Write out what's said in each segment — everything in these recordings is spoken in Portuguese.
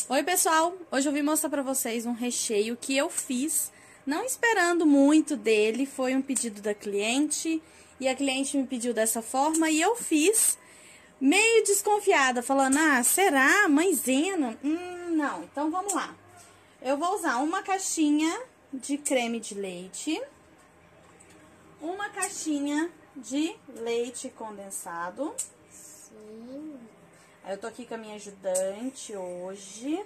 Oi pessoal, hoje eu vim mostrar pra vocês um recheio que eu fiz, não esperando muito dele, foi um pedido da cliente e a cliente me pediu dessa forma e eu fiz meio desconfiada, falando, será? Maisena? Não, então vamos lá. Eu vou usar uma caixinha de creme de leite, uma caixinha de leite condensado. Sim. Aí eu tô aqui com a minha ajudante hoje.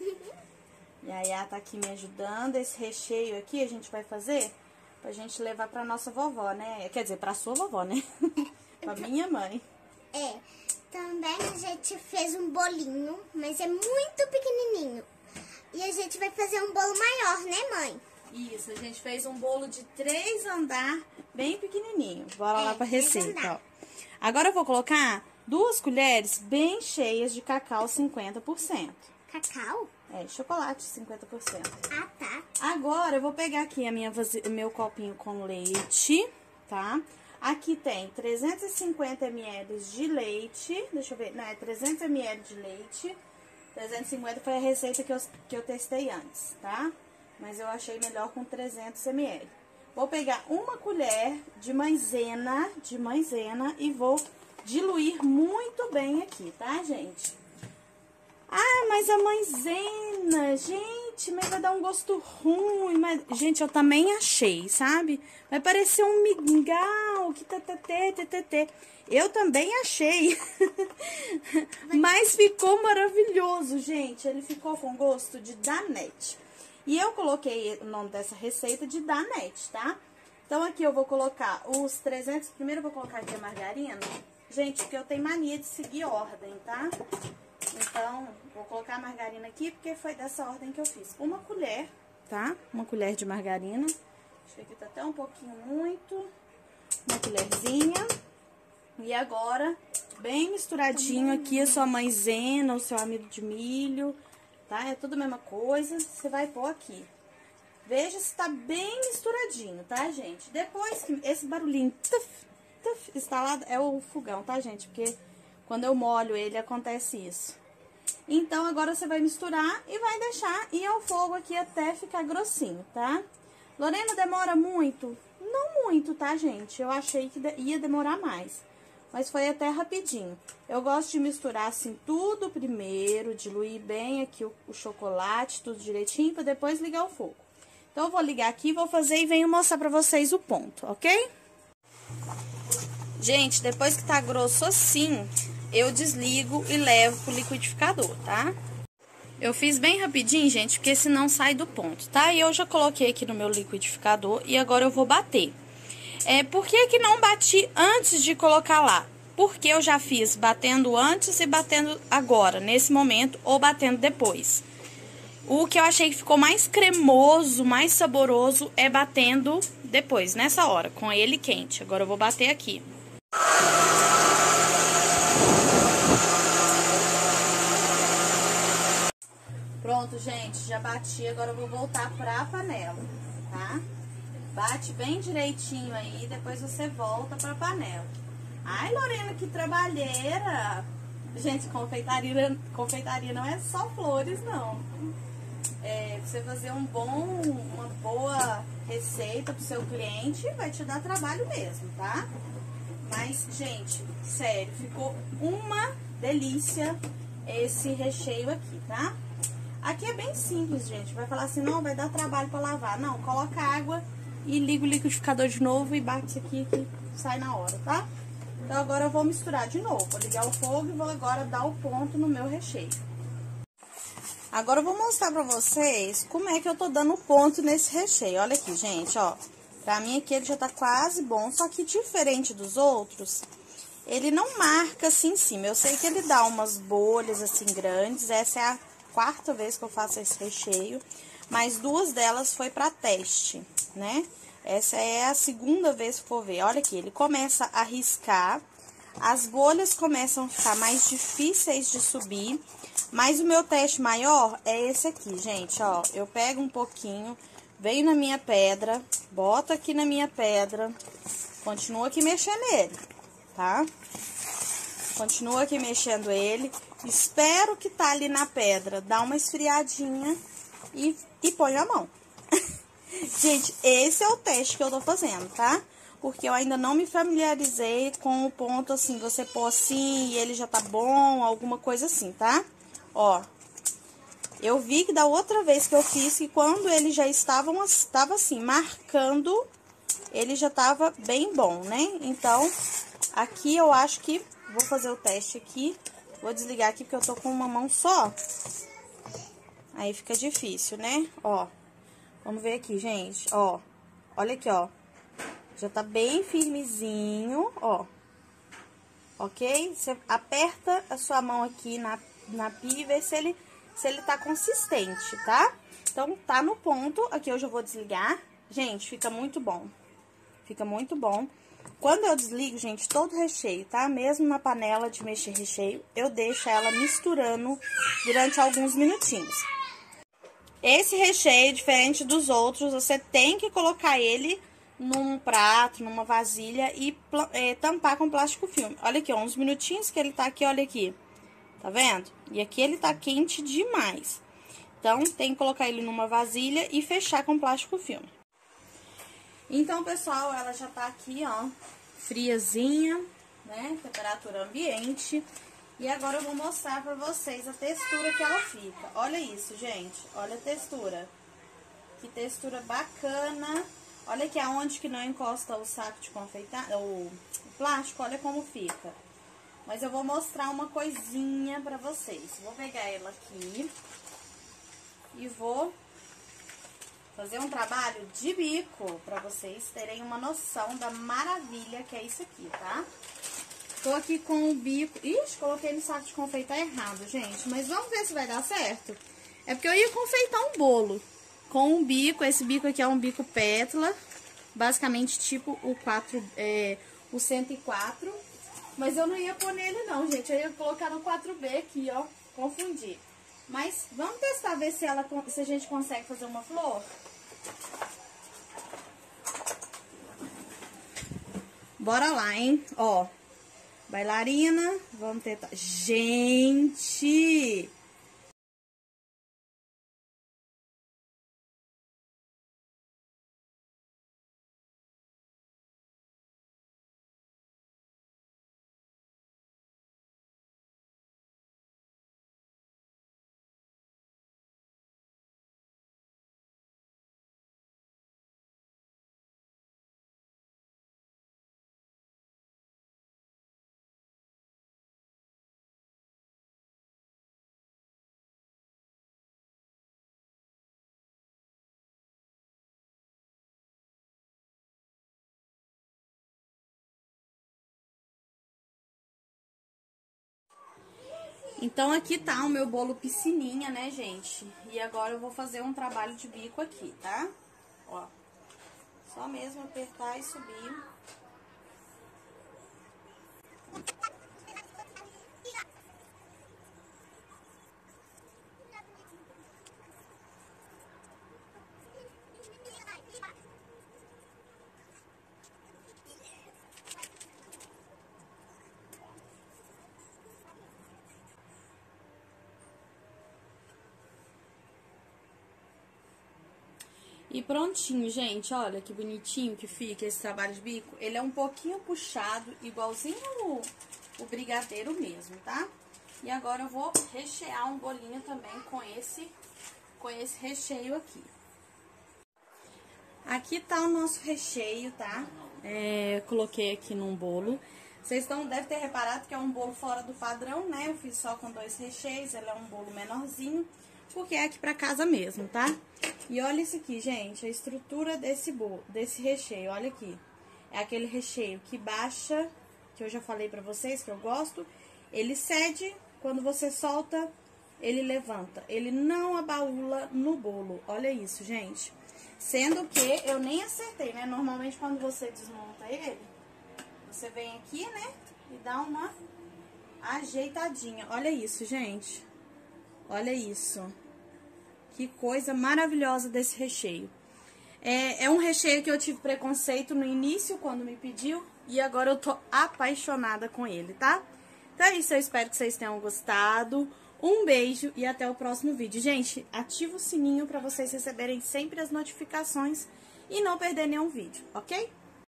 E aí ela tá aqui me ajudando. Esse recheio aqui a gente vai fazer pra gente levar pra nossa vovó, né? Quer dizer, pra sua vovó, né? Pra minha mãe. Também a gente fez um bolinho, mas é muito pequenininho. E a gente vai fazer um bolo maior, né, mãe? Isso, a gente fez um bolo de 3 andar, bem pequenininho. Bora lá pra receita, ó. Agora eu vou colocar 2 colheres bem cheias de cacau 50%. Cacau? Chocolate 50%. Ah, tá. Agora eu vou pegar aqui meu copinho com leite, tá? Aqui tem 350 ml de leite, deixa eu ver, não, é 300 ml de leite. 350 foi a receita que eu testei antes, tá? Mas eu achei melhor com 300 ml. Vou pegar uma colher de maisena e vou diluir muito bem aqui, tá, gente? Mas a maisena, gente, mas vai dar um gosto ruim. Mas, gente, eu também achei, sabe? Vai parecer um mingau, que tê. Eu também achei. Mas ficou maravilhoso, gente. Ele ficou com gosto de Danette. E eu coloquei o nome dessa receita de Danette, tá? Então, aqui eu vou colocar os 300... Primeiro eu vou colocar aqui a margarina. Gente, porque eu tenho mania de seguir ordem, tá? Então, vou colocar a margarina aqui, porque foi dessa ordem que eu fiz. Uma colher, tá? Uma colher de margarina. Acho que aqui tá até um pouquinho muito. Uma colherzinha. E agora, bem misturadinho aqui a sua maisena, o seu amido de milho, tá? É tudo a mesma coisa. Você vai pôr aqui. Veja se tá bem misturadinho, tá, gente? Depois que esse barulhinho instalado é o fogão, tá, gente? Porque quando eu molho ele acontece isso. Então, agora você vai misturar e vai deixar ir ao fogo aqui até ficar grossinho, tá? Lorena, demora muito? Não muito, tá, gente? Eu achei que ia demorar mais. Mas foi até rapidinho. Eu gosto de misturar assim tudo primeiro, diluir bem aqui o chocolate, tudo direitinho, pra depois ligar o fogo. Então, eu vou ligar aqui, vou fazer e venho mostrar pra vocês o ponto, ok? Gente, depois que tá grosso assim, eu desligo e levo pro liquidificador, tá? Eu fiz bem rapidinho, gente, porque senão sai do ponto, tá? E eu já coloquei aqui no meu liquidificador e agora eu vou bater. Por que não bati antes de colocar lá? Porque eu já fiz batendo antes e batendo agora, nesse momento, ou batendo depois. O que eu achei que ficou mais cremoso, mais saboroso, é batendo depois, nessa hora, com ele quente. Agora eu vou bater aqui. Pronto, gente, já bati, agora eu vou voltar pra panela, tá? Bate bem direitinho aí, depois você volta pra panela. Ai, Lorena, que trabalheira! Gente, confeitaria não é só flores, não. Você fazer uma boa receita pro seu cliente vai te dar trabalho mesmo, tá? Mas, gente, sério, ficou uma delícia esse recheio aqui, tá? Aqui é bem simples, gente. Vai falar assim, não, vai dar trabalho pra lavar. Não, coloca água e liga o liquidificador de novo e bate isso aqui que sai na hora, tá? Então, agora eu vou misturar de novo. Vou ligar o fogo e vou agora dar o ponto no meu recheio. Agora eu vou mostrar pra vocês como é que eu tô dando ponto nesse recheio. Olha aqui, gente, ó. Pra mim aqui ele já tá quase bom, só que diferente dos outros, ele não marca assim em cima. Eu sei que ele dá umas bolhas assim grandes. Essa é a 4ª vez que eu faço esse recheio, mas 2 delas foi pra teste, né? Essa é a 2ª vez que for ver. Olha aqui, ele começa a riscar, as bolhas começam a ficar mais difíceis de subir, mas o meu teste maior é esse aqui, gente, ó. Eu pego um pouquinho, venho na minha pedra, boto aqui na minha pedra, continuo aqui mexendo ele, tá? Continuo aqui mexendo ele Espero que tá ali na pedra, dá uma esfriadinha e põe a mão. Gente, esse é o teste que eu tô fazendo, tá? Porque eu ainda não me familiarizei com o ponto, assim, você pôr assim e ele já tá bom, alguma coisa assim, tá? Ó, eu vi que da outra vez que eu fiz, que quando ele já estava assim, marcando, ele já tava bem bom, né? Então, aqui eu acho que vou fazer o teste aqui. Vou desligar aqui porque eu tô com uma mão só. Aí fica difícil, né? Ó, vamos ver aqui, gente, ó. Olha aqui, ó. Já tá bem firmezinho, ó. Ok? Você aperta a sua mão aqui na pia e vê se ele tá consistente, tá? Então, tá no ponto. Aqui eu já vou desligar. Gente, fica muito bom. Fica muito bom. Quando eu desligo, gente, todo o recheio, tá? Mesmo na panela de mexer recheio, eu deixo ela misturando durante alguns minutinhos. Esse recheio, diferente dos outros, você tem que colocar ele num prato, numa vasilha e tampar com plástico filme. Olha aqui, ó, uns minutinhos que ele tá aqui, olha aqui. Tá vendo? E aqui ele tá quente demais. Então, tem que colocar ele numa vasilha e fechar com plástico filme. Então, pessoal, ela já tá aqui, ó, friazinha, né? Temperatura ambiente. E agora eu vou mostrar pra vocês a textura que ela fica. Olha isso, gente. Olha a textura. Que textura bacana. Olha aqui aonde que não encosta o saco de confeitar, o plástico, olha como fica. Mas eu vou mostrar uma coisinha pra vocês. Vou pegar ela aqui e vou fazer um trabalho de bico pra vocês terem uma noção da maravilha que é isso aqui, tá? Tô aqui com o bico... Ixi, coloquei no saco de confeitar errado, gente. Mas vamos ver se vai dar certo. É porque eu ia confeitar um bolo com um bico. Esse bico aqui é um bico pétala. Basicamente, tipo o 104. Mas eu não ia pôr nele não, gente. Eu ia colocar no 4B aqui, ó. Confundir. Mas vamos testar, ver se a gente consegue fazer uma flor. Bora lá, hein? Ó. Bailarina. Vamos tentar. Gente! Então, aqui tá o meu bolo piscininha, né, gente? E agora eu vou fazer um trabalho de bico aqui, tá? Ó, só mesmo apertar e subir. E prontinho, gente, olha que bonitinho que fica esse trabalho de bico. Ele é um pouquinho puxado, igualzinho o brigadeiro mesmo, tá? E agora eu vou rechear um bolinho também com esse recheio aqui. Aqui tá o nosso recheio, tá? Coloquei aqui num bolo. Vocês devem ter reparado que é um bolo fora do padrão, né? Eu fiz só com 2 recheios, ele é um bolo menorzinho, porque é aqui pra casa mesmo, tá? E olha isso aqui, gente, a estrutura desse bolo, desse recheio, olha aqui. É aquele recheio que baixa, que eu já falei pra vocês que eu gosto. Ele cede, quando você solta, ele levanta. Ele não abaula no bolo, olha isso, gente. Sendo que eu nem acertei, né? Normalmente quando você desmonta ele, você vem aqui, né? E dá uma ajeitadinha. Olha isso, gente. Olha isso. Que coisa maravilhosa desse recheio. É um recheio que eu tive preconceito no início, quando me pediu. E agora eu tô apaixonada com ele, tá? Então é isso, eu espero que vocês tenham gostado. Um beijo e até o próximo vídeo. Gente, ativa o sininho para vocês receberem sempre as notificações e não perder nenhum vídeo, ok?